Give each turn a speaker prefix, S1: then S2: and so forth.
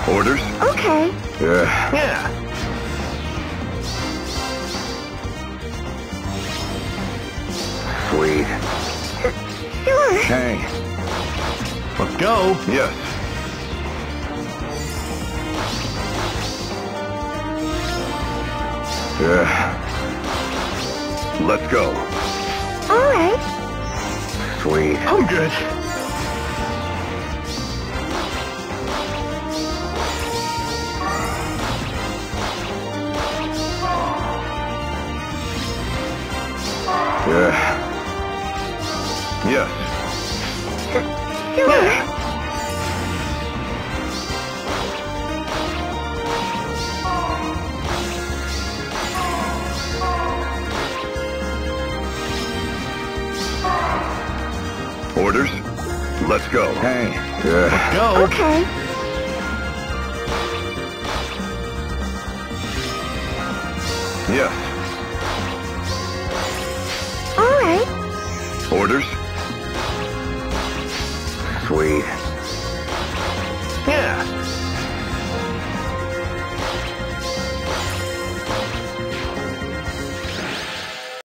S1: Orders?
S2: Okay.
S1: Yeah. Sweet.
S2: Sure.
S1: Hey.
S3: Let's go.
S1: Yes. Let's go.
S2: All right.
S1: Sweet.
S3: I'm good.
S1: Yes.
S2: Sure.
S1: Orders? Let's go. Hey.
S3: Let's go.
S2: Okay.
S1: Yes.
S2: All right.
S1: Orders? Sweet.
S3: Yeah.